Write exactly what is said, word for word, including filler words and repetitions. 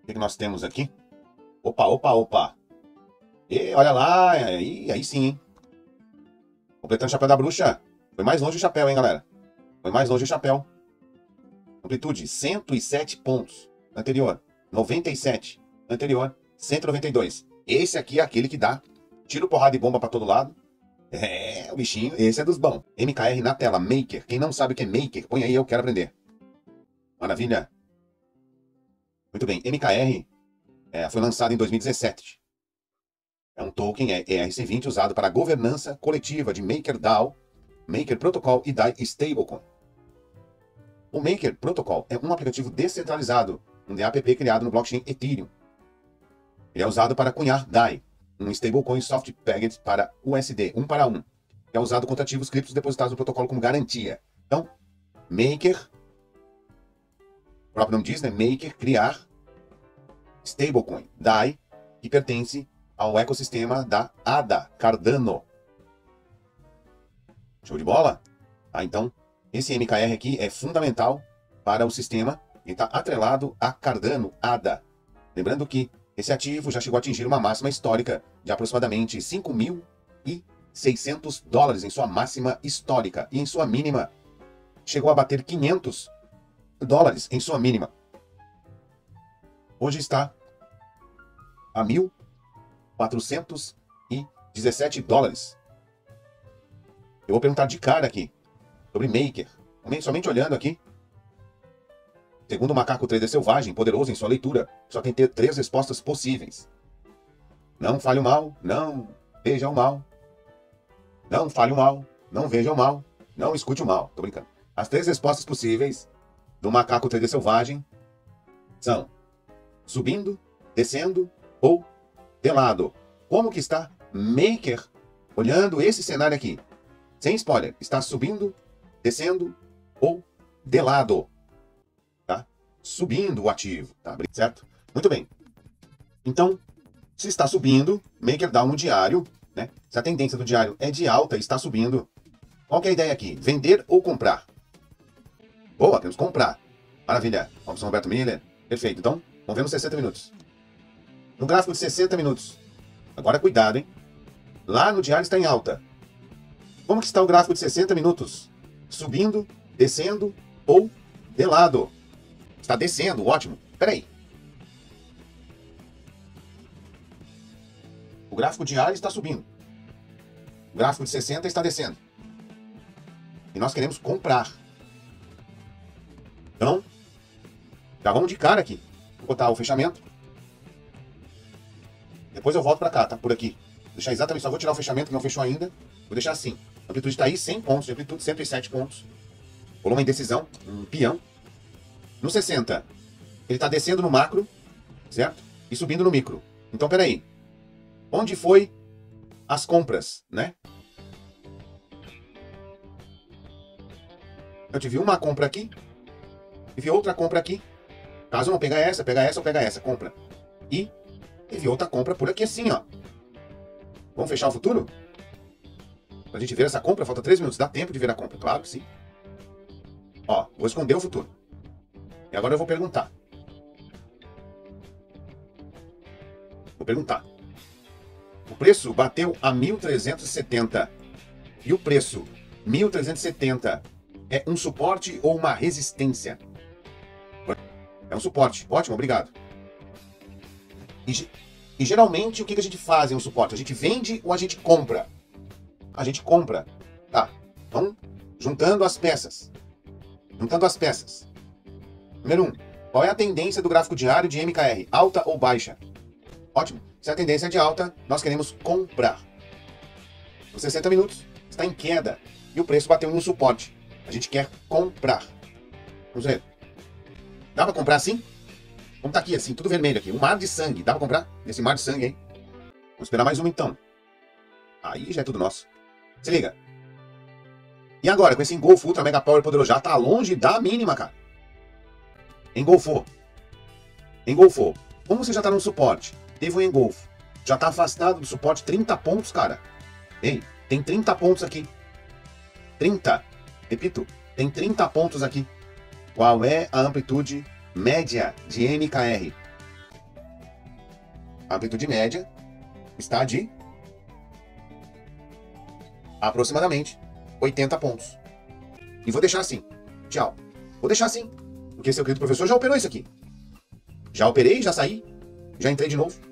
que, que nós temos aqui? Opa, opa, opa. E olha lá, aí, aí sim, hein? Completando o chapéu da bruxa. Foi mais longe o chapéu, hein, galera? Foi mais longe o chapéu. Amplitude, cento e sete pontos. Anterior, noventa e sete. Anterior, cento e noventa e dois. Esse aqui é aquele que dá tiro, porrada e bomba pra todo lado. É, o bichinho, esse é dos bons. M K R na tela, Maker. Quem não sabe o que é Maker, põe aí, eu quero aprender. Maravilha. Muito bem, M K R é, foi lançado em dois mil e dezessete. É um token é, E R C vinte usado para a governança coletiva de MakerDAO, Maker Protocol e D A I Stablecoin. O Maker Protocol é um aplicativo descentralizado, um D A P P criado no blockchain Ethereum. Ele é usado para cunhar D A I, um stablecoin soft pegged para U S D, um para um, que é usado contra ativos criptos depositados no protocolo como garantia. Então, Maker, o próprio nome diz, né? Maker, criar stablecoin, D A I, que pertence ao ecossistema da A D A, Cardano. Show de bola? Ah, então, esse M K R aqui é fundamental para o sistema e está atrelado a Cardano, A D A. Lembrando que esse ativo já chegou a atingir uma máxima histórica de aproximadamente cinco mil e seiscentos dólares em sua máxima histórica. E em sua mínima, chegou a bater quinhentos dólares em sua mínima. Hoje está a mil quatrocentos e dezessete dólares. Eu vou perguntar de cara aqui sobre Maker. Somente olhando aqui. Segundo o macaco trader selvagem, poderoso em sua leitura, só tem que ter três respostas possíveis. Não fale o mal, não veja o mal. Não fale o mal, não veja o mal, não escute o mal. Tô brincando. As três respostas possíveis do macaco trader selvagem são subindo, descendo ou de lado. Como que está Maker olhando esse cenário aqui? Sem spoiler, está subindo, descendo ou de lado. Tá? Subindo o ativo, tá? Certo? Muito bem. Então, se está subindo, Maker dá um diário, né? Se a tendência do diário é de alta e está subindo, qual que é a ideia aqui? Vender ou comprar? Boa, temos que comprar. Maravilha. Vamos, Roberto Miller. Perfeito. Então, vamos ver nos sessenta minutos. No gráfico de sessenta minutos. Agora, cuidado, hein? Lá no diário está em alta. Como que está o gráfico de sessenta minutos? Subindo, descendo ou de lado? Está descendo, ótimo. Espera aí. O gráfico diário está subindo. O gráfico de sessenta está descendo. E nós queremos comprar. Então, já vamos de cara aqui. Vou botar o fechamento. Depois eu volto para cá, tá? Por aqui. Vou deixar exatamente, só vou tirar o fechamento que não fechou ainda. Vou deixar assim. A amplitude está aí, cem pontos. De amplitude, cento e sete pontos. Rolou uma indecisão, um peão. No sessenta, ele está descendo no macro, certo? E subindo no micro. Então, peraí. Onde foi as compras, né? Eu tive uma compra aqui. Tive outra compra aqui. Caso eu não pegar essa, pegar essa ou pegar essa, compra. E teve outra compra por aqui assim, ó. Vamos fechar o futuro? Pra gente ver essa compra, falta três minutos. Dá tempo de ver a compra? Claro que sim. Ó, vou esconder o futuro. E agora eu vou perguntar. Vou perguntar. O preço bateu a mil trezentos e setenta. E o preço mil trezentos e setenta é um suporte ou uma resistência? É um suporte. Ótimo, obrigado. E, e geralmente o que a gente faz em um suporte? A gente vende ou a gente compra? A gente compra. Tá. Então, juntando as peças. Juntando as peças. Número um. Qual é a tendência do gráfico diário de M K R? Alta ou baixa? Ótimo. Se a tendência é de alta, nós queremos comprar. Nos sessenta minutos, está em queda. E o preço bateu em um suporte. A gente quer comprar. Vamos ver. Dá pra comprar assim? Vamos tá aqui assim, tudo vermelho aqui. Um mar de sangue. Dá pra comprar? Esse mar de sangue aí. Vamos esperar mais uma então. Aí já é tudo nosso. Se liga. E agora, com esse engolfo Ultra Mega Power poderoso, já tá longe da mínima, cara. Engolfou. Engolfou. Como você já tá no suporte? Teve um engolfo. Já tá afastado do suporte trinta pontos, cara. Ei, tem trinta pontos aqui. trinta. Repito, tem trinta pontos aqui. Qual é a amplitude média de M K R? A amplitude média está de aproximadamente oitenta pontos. E vou deixar assim. Tchau. Vou deixar assim. Porque seu querido professor já operou isso aqui. Já operei, já saí, já entrei de novo.